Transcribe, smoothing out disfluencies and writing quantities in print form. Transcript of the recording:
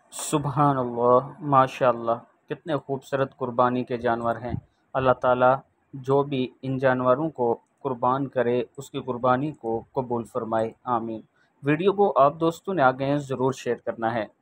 सुबहान अल्लाह, माशाअल्लाह। कितने खूबसूरत कुर्बानी के जानवर हैं। अल्लाह ताला जो भी इन जानवरों को कुर्बान करे उसकी कुर्बानी को कबूल फरमाए, आमीन। वीडियो को आप दोस्तों ने आगे ज़रूर शेयर करना है।